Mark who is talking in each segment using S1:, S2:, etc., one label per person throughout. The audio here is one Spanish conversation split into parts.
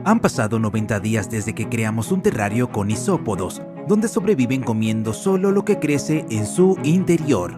S1: Han pasado 90 días desde que creamos un terrario con isópodos, donde sobreviven comiendo solo lo que crece en su interior.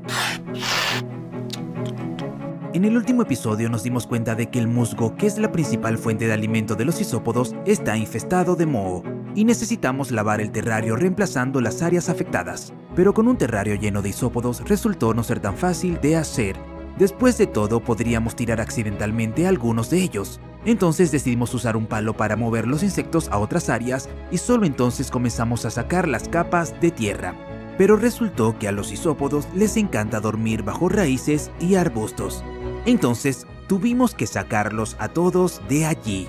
S1: En el último episodio nos dimos cuenta de que el musgo, que es la principal fuente de alimento de los isópodos, está infestado de moho, y necesitamos lavar el terrario reemplazando las áreas afectadas. Pero con un terrario lleno de isópodos resultó no ser tan fácil de hacer. Después de todo, podríamos tirar accidentalmente algunos de ellos. Entonces decidimos usar un palo para mover los insectos a otras áreas y solo entonces comenzamos a sacar las capas de tierra. Pero resultó que a los isópodos les encanta dormir bajo raíces y arbustos. Entonces tuvimos que sacarlos a todos de allí.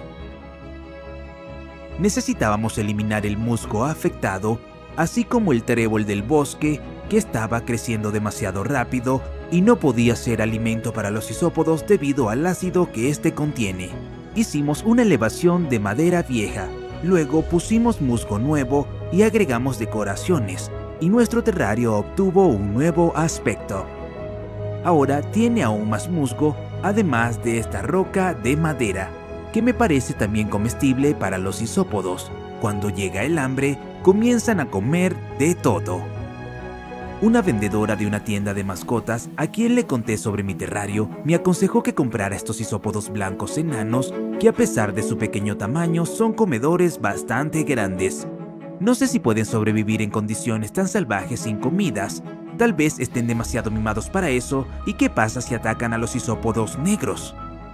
S1: Necesitábamos eliminar el musgo afectado, así como el trébol del bosque que estaba creciendo demasiado rápido y no podía ser alimento para los isópodos debido al ácido que este contiene. Hicimos una elevación de madera vieja, luego pusimos musgo nuevo y agregamos decoraciones, y nuestro terrario obtuvo un nuevo aspecto. Ahora tiene aún más musgo, además de esta roca de madera, que me parece también comestible para los isópodos. Cuando llega el hambre, comienzan a comer de todo. Una vendedora de una tienda de mascotas, a quien le conté sobre mi terrario, me aconsejó que comprara estos isópodos blancos enanos, que a pesar de su pequeño tamaño, son comedores bastante grandes. No sé si pueden sobrevivir en condiciones tan salvajes sin comidas. Tal vez estén demasiado mimados para eso, ¿y qué pasa si atacan a los isópodos negros?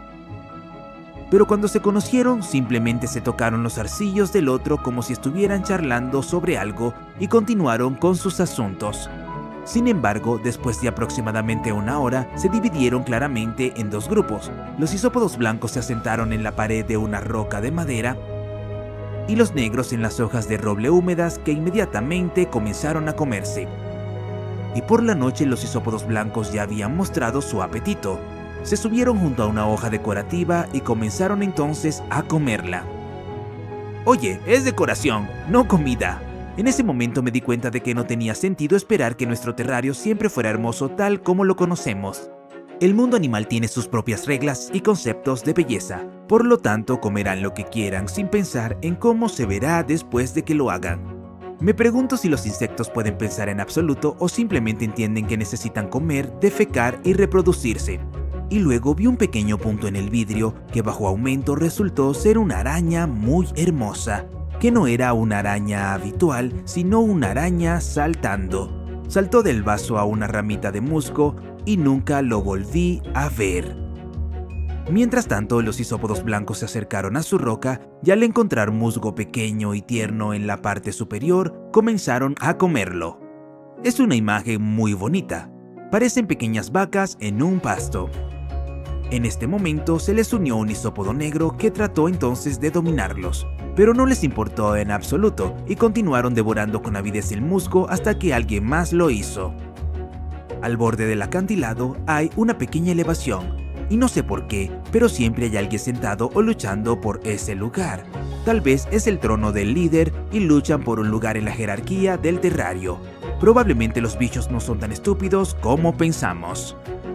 S1: Pero cuando se conocieron, simplemente se tocaron los zarcillos del otro como si estuvieran charlando sobre algo y continuaron con sus asuntos. Sin embargo, después de aproximadamente una hora, se dividieron claramente en dos grupos. Los isópodos blancos se asentaron en la pared de una roca de madera y los negros en las hojas de roble húmedas que inmediatamente comenzaron a comerse. Y por la noche los isópodos blancos ya habían mostrado su apetito. Se subieron junto a una hoja decorativa y comenzaron entonces a comerla. Oye, es decoración, no comida. En ese momento me di cuenta de que no tenía sentido esperar que nuestro terrario siempre fuera hermoso tal como lo conocemos. El mundo animal tiene sus propias reglas y conceptos de belleza, por lo tanto comerán lo que quieran sin pensar en cómo se verá después de que lo hagan. Me pregunto si los insectos pueden pensar en absoluto o simplemente entienden que necesitan comer, defecar y reproducirse. Y luego vi un pequeño punto en el vidrio que bajo aumento resultó ser una araña muy hermosa, que no era una araña habitual, sino una araña saltando. Saltó del vaso a una ramita de musgo y nunca lo volví a ver. Mientras tanto, los isópodos blancos se acercaron a su roca y al encontrar musgo pequeño y tierno en la parte superior, comenzaron a comerlo. Es una imagen muy bonita. Parecen pequeñas vacas en un pasto. En este momento se les unió un isópodo negro que trató entonces de dominarlos, pero no les importó en absoluto y continuaron devorando con avidez el musgo hasta que alguien más lo hizo. Al borde del acantilado hay una pequeña elevación, y no sé por qué, pero siempre hay alguien sentado o luchando por ese lugar. Tal vez es el trono del líder y luchan por un lugar en la jerarquía del terrario. Probablemente los bichos no son tan estúpidos como pensamos.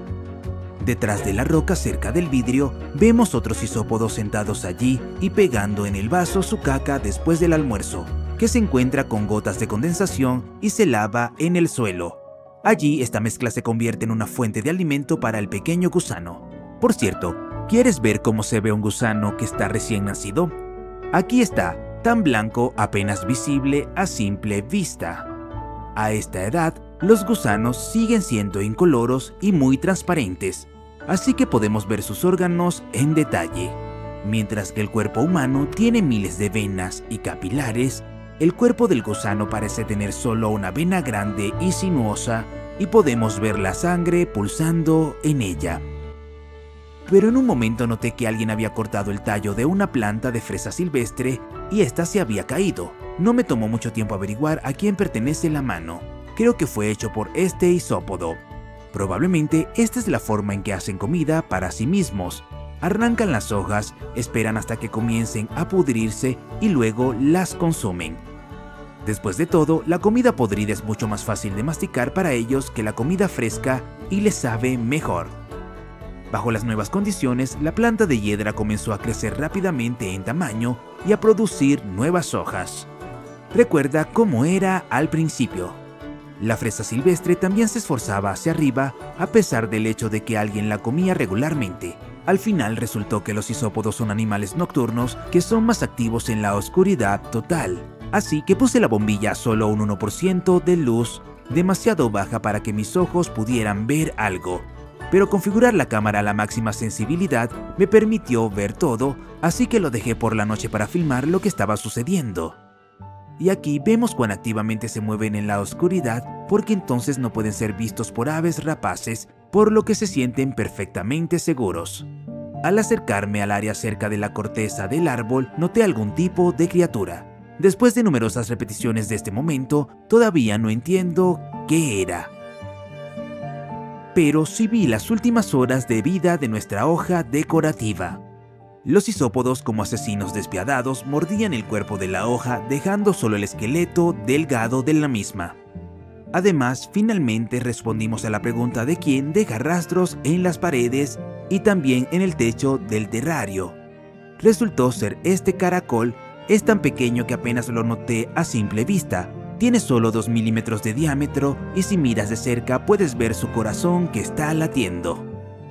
S1: Detrás de la roca cerca del vidrio, vemos otros isópodos sentados allí y pegando en el vaso su caca después del almuerzo, que se encuentra con gotas de condensación y se lava en el suelo. Allí esta mezcla se convierte en una fuente de alimento para el pequeño gusano. Por cierto, ¿quieres ver cómo se ve un gusano que está recién nacido? Aquí está, tan blanco apenas visible a simple vista. A esta edad, los gusanos siguen siendo incoloros y muy transparentes, así que podemos ver sus órganos en detalle. Mientras que el cuerpo humano tiene miles de venas y capilares, el cuerpo del gusano parece tener solo una vena grande y sinuosa y podemos ver la sangre pulsando en ella. Pero en un momento noté que alguien había cortado el tallo de una planta de fresa silvestre y esta se había caído. No me tomó mucho tiempo averiguar a quién pertenece la mano. Creo que fue hecho por este isópodo. Probablemente esta es la forma en que hacen comida para sí mismos. Arrancan las hojas, esperan hasta que comiencen a pudrirse y luego las consumen. Después de todo, la comida podrida es mucho más fácil de masticar para ellos que la comida fresca y les sabe mejor. Bajo las nuevas condiciones, la planta de hiedra comenzó a crecer rápidamente en tamaño y a producir nuevas hojas. Recuerda cómo era al principio. La fresa silvestre también se esforzaba hacia arriba a pesar del hecho de que alguien la comía regularmente. Al final resultó que los isópodos son animales nocturnos que son más activos en la oscuridad total. Así que puse la bombilla a solo un 1% de luz, demasiado baja para que mis ojos pudieran ver algo. Pero configurar la cámara a la máxima sensibilidad me permitió ver todo, así que lo dejé por la noche para filmar lo que estaba sucediendo. Y aquí vemos cuán activamente se mueven en la oscuridad, porque entonces no pueden ser vistos por aves rapaces, por lo que se sienten perfectamente seguros. Al acercarme al área cerca de la corteza del árbol, noté algún tipo de criatura. Después de numerosas repeticiones de este momento, todavía no entiendo qué era. Pero sí vi las últimas horas de vida de nuestra hoja decorativa. Los isópodos, como asesinos despiadados, mordían el cuerpo de la hoja, dejando solo el esqueleto delgado de la misma. Además, finalmente respondimos a la pregunta de quién deja rastros en las paredes y también en el techo del terrario. Resultó ser este caracol. Es tan pequeño que apenas lo noté a simple vista. Tiene solo 2 milímetros de diámetro y si miras de cerca puedes ver su corazón que está latiendo.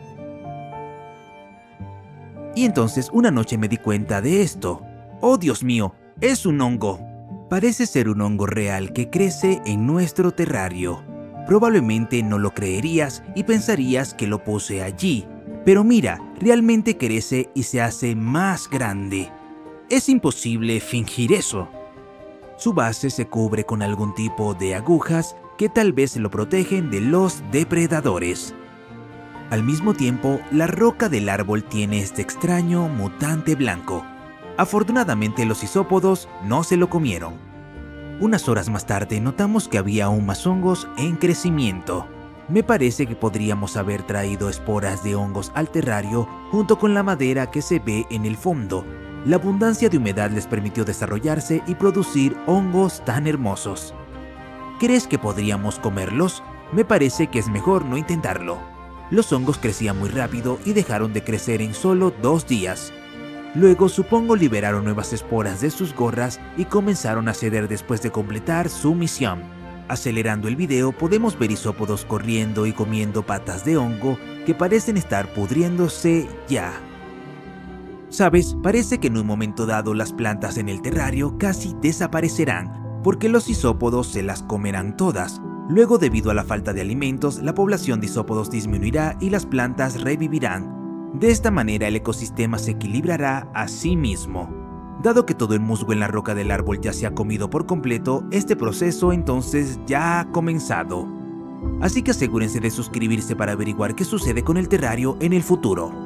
S1: Y entonces una noche me di cuenta de esto. ¡Oh, Dios mío! ¡Es un hongo! Parece ser un hongo real que crece en nuestro terrario. Probablemente no lo creerías y pensarías que lo puse allí. Pero mira, realmente crece y se hace más grande. Es imposible fingir eso. Su base se cubre con algún tipo de agujas que tal vez lo protegen de los depredadores. Al mismo tiempo, la roca del árbol tiene este extraño mutante blanco. Afortunadamente los isópodos no se lo comieron. Unas horas más tarde notamos que había aún más hongos en crecimiento. Me parece que podríamos haber traído esporas de hongos al terrario junto con la madera que se ve en el fondo. La abundancia de humedad les permitió desarrollarse y producir hongos tan hermosos. ¿Crees que podríamos comerlos? Me parece que es mejor no intentarlo. Los hongos crecían muy rápido y dejaron de crecer en solo 2 días. Luego supongo liberaron nuevas esporas de sus gorras y comenzaron a ceder después de completar su misión. Acelerando el video podemos ver isópodos corriendo y comiendo patas de hongo que parecen estar pudriéndose ya. ¿Sabes? Parece que en un momento dado las plantas en el terrario casi desaparecerán, porque los isópodos se las comerán todas. Luego, debido a la falta de alimentos, la población de isópodos disminuirá y las plantas revivirán. De esta manera el ecosistema se equilibrará a sí mismo. Dado que todo el musgo en la roca del árbol ya se ha comido por completo, este proceso entonces ya ha comenzado. Así que asegúrense de suscribirse para averiguar qué sucede con el terrario en el futuro.